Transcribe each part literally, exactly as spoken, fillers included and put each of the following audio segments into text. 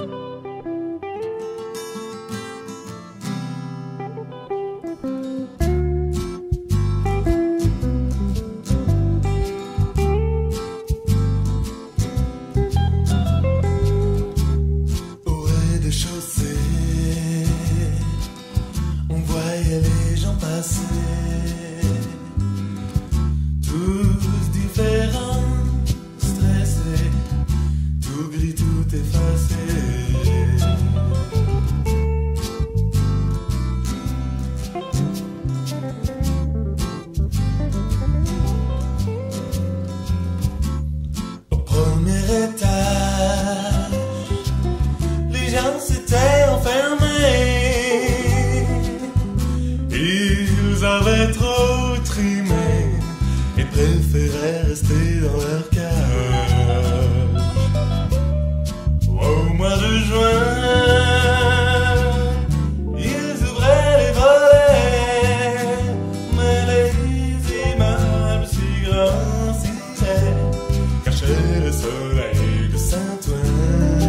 On voyait les gens passer, tous différents, stressés, tout gris, tout effacé. Au premier étage, les gens s'étaient enfermés. Ils avaient trop trimé et préféraient rester dans leur cage. Au mois de juin, ils ouvraient les volets, mais les images si grossissaient cachaient le soleil de Saint-Ouen.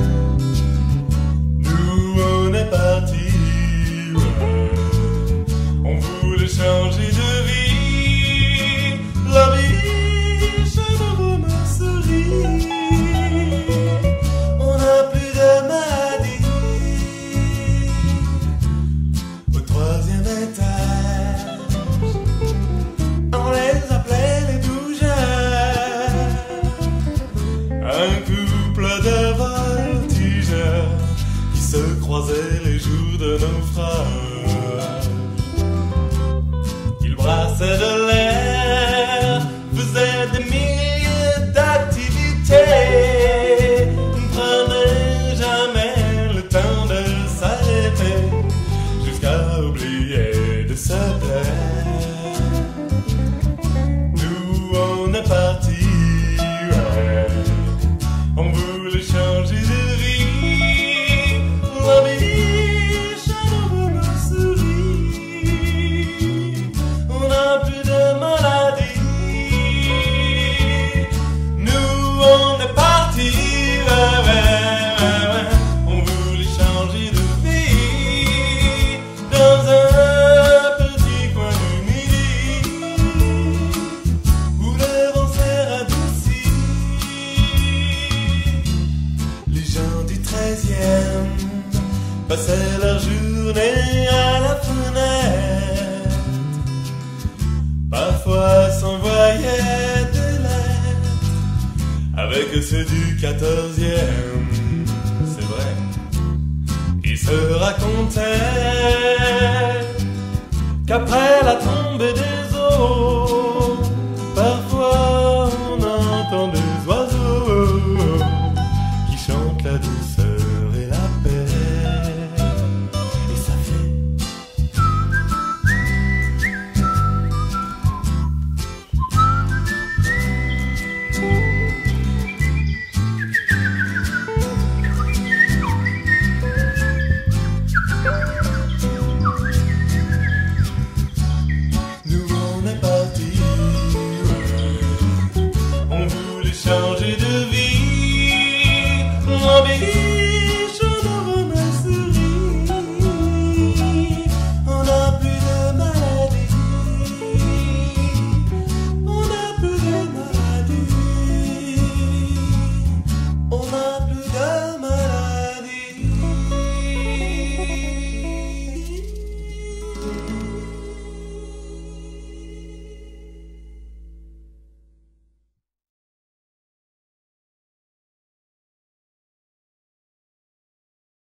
Nous on est partis, changer de vie, la biche de me sourit. On n'a plus de maladie. Au troisième étage, on les appelait les bougeurs. Un couple de voltigeurs qui se croisaient les jours de naufrage. Brassaient de l'air, faisaient des milliers d'activités, ne prenaient jamais le temps de s'arrêter, jusqu'à oublier de se plaire. Nous on est partis, ouais, on voulait changer de vie, la biche à nos souris. Plus de maladie. Nous on est partis, ouais, ouais, ouais, ouais. On voulait changer de vie dans un petit coin du midi où le vent s'est radouci. Les gens du treizième passaient leur journée à la fenêtre. Parfois s'envoyaient des lettres avec ceux du quatorzième, c'est vrai. Ils se racontaient qu'après la tombée des